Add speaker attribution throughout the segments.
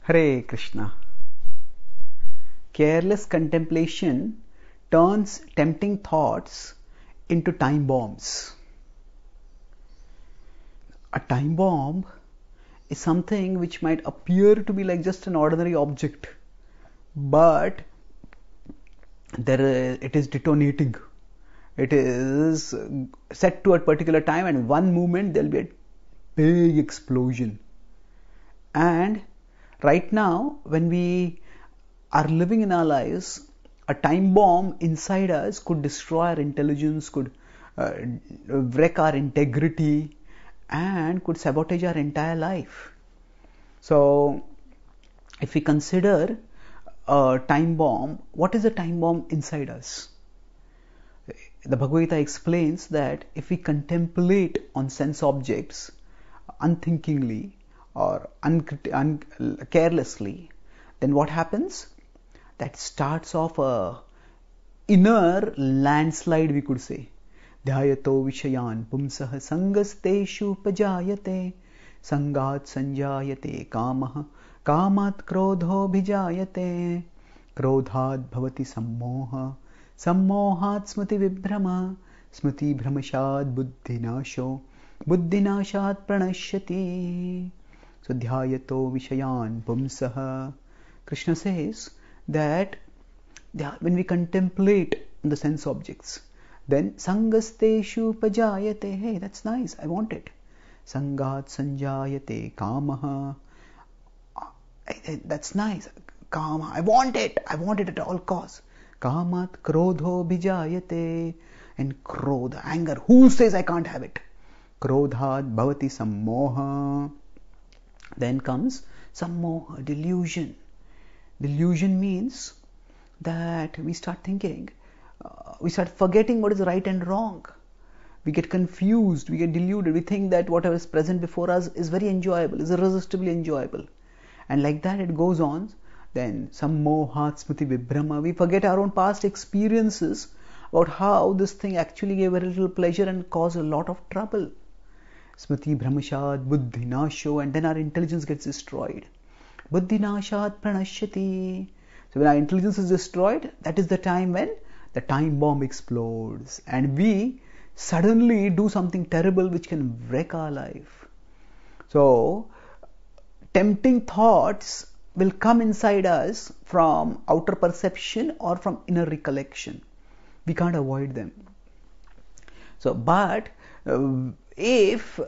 Speaker 1: Hare Krishna. Careless contemplation turns tempting thoughts into time bombs. A time bomb is something which might appear to be like just an ordinary object, but it is detonating. It is set to a particular time, and one moment there will be a big explosion. And right now, when we are living in our lives, a time bomb inside us could destroy our intelligence, could wreck our integrity, and could sabotage our entire life. So, if we consider a time bomb, what is a time bomb inside us? The Bhagavad-Gītā explains that if we contemplate on sense objects unthinkingly or carelessly, then what happens? That starts off a inner landslide, we could say. Dhyayato vishayan pumsah sangasteshu pajayate sangat sanjayate kamaha kamat krodho bhijayate krodhat bhavati sammoha sammohat smriti vibhrama smriti bhramashad buddhinasho buddhinashat pranashyati. So dhyayato vishayan pumsah. Krishna says that when we contemplate on the sense objects, then sangasteshu pajayate. Hey, that's nice, I want it. Sangat sanjayate kamaha. That's nice. Kama, I want it at all costs. Kamat krodho bhijayate. And krodha, anger. Who says I can't have it? Krodhat bhavati sammoha. Then comes sammoha, delusion. Delusion means that we start thinking, we start forgetting what is right and wrong. We get confused, we get deluded, we think that whatever is present before us is very enjoyable, is irresistibly enjoyable. And like that it goes on. Then sammohat smriti vibhrama. We forget our own past experiences about how this thing actually gave a little pleasure and caused a lot of trouble. Smriti bhramashad buddhinasho. And then our intelligence gets destroyed. Buddhinashat pranashyati. So when our intelligence is destroyed, that is the time when the time bomb explodes and we suddenly do something terrible which can wreck our life. So tempting thoughts will come inside us from outer perception or from inner recollection. We can't avoid them. So, but if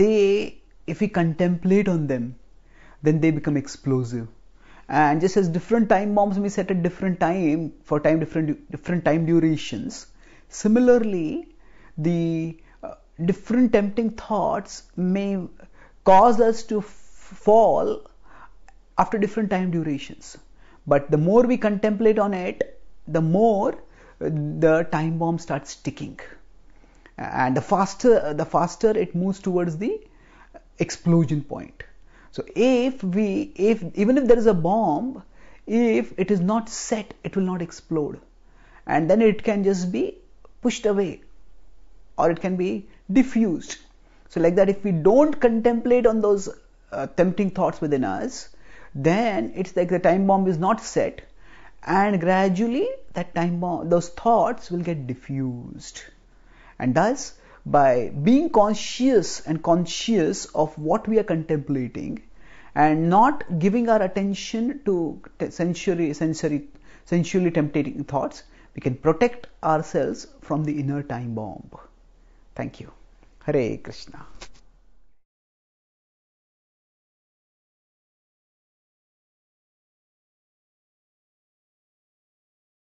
Speaker 1: we contemplate on them, then they become explosive. And just as different time bombs may set at different time for different time durations, similarly the different tempting thoughts may cause us to fall after different time durations. But the more we contemplate on it, the more the time bomb starts ticking, and the faster it moves towards the explosion point. So even if there is a bomb, if it is not set, it will not explode, and then it can just be pushed away or it can be diffused. So like that, if we don't contemplate on those tempting thoughts within us, then it's like the time bomb is not set, and gradually that time bomb, those thoughts will get diffused. And thus, by being conscious of what we are contemplating and not giving our attention to sensually tempting thoughts, we can protect ourselves from the inner time bomb. Thank you. Hare Krishna.